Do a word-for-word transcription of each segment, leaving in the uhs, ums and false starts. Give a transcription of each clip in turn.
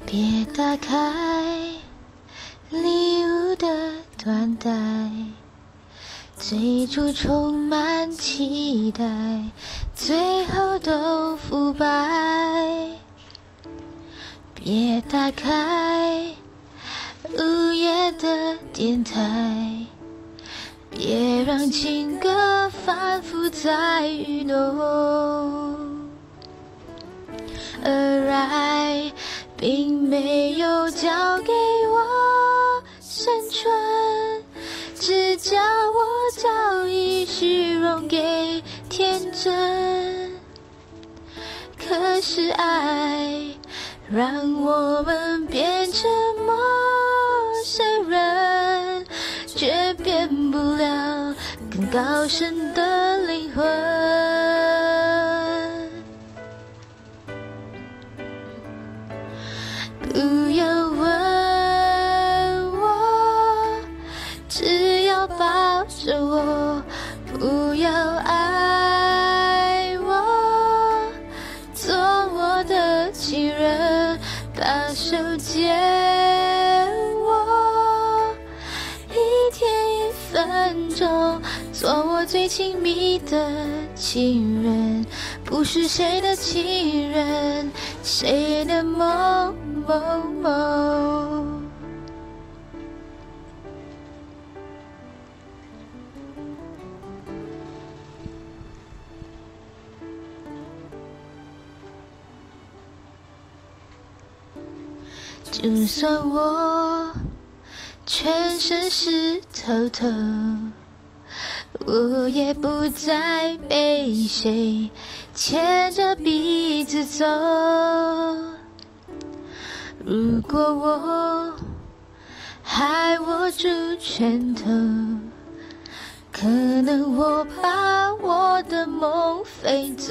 别打开礼物的缎带，最初充满期待，最后都腐败。别打开午夜的电台，别让情歌反复在愚弄，而爱并没有教给我生存，只教我早已虚荣给天真。可是爱让我们变成陌生人，却变不了更高深的灵魂。不要问我，只要抱着我，不要爱我，做我的情人，把手借我，一天一分钟，做我最亲密的情人，不是谁的情人，谁的某某某。就算我全身湿透透，我也不再被谁牵着鼻子走。如果我还握住拳头，可能我把我的梦飞走。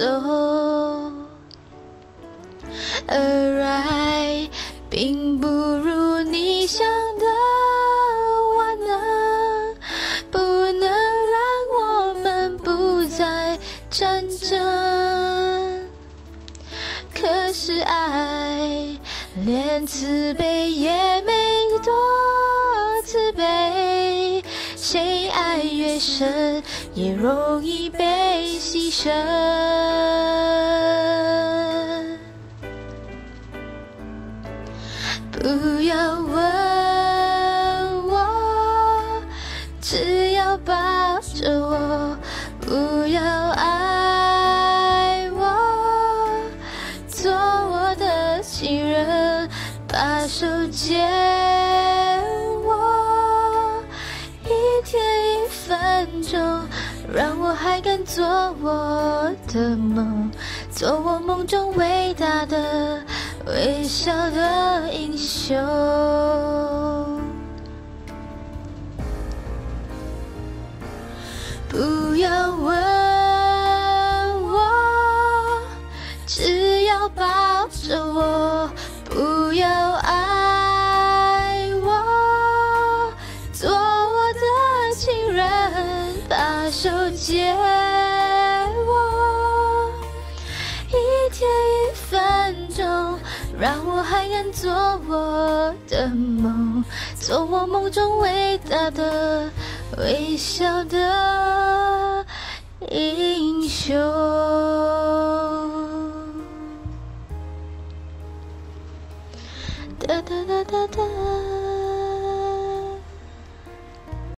而爱并不如你想的万能，不能让我们不再战争。可是爱连慈悲也没多慈悲，谁爱越深也容易被牺牲。不要问我，只要抱着我，不要爱我，做我的情人，把手借我，一天一分钟，让我还敢做我的梦，做我梦中伟大的微笑的英雄。不要问我，只要抱着我，不要爱我，做我的情人，把手借我，一天一分钟，让我还敢做我的梦，做我梦中伟大的微笑的英雄。哒哒哒哒哒。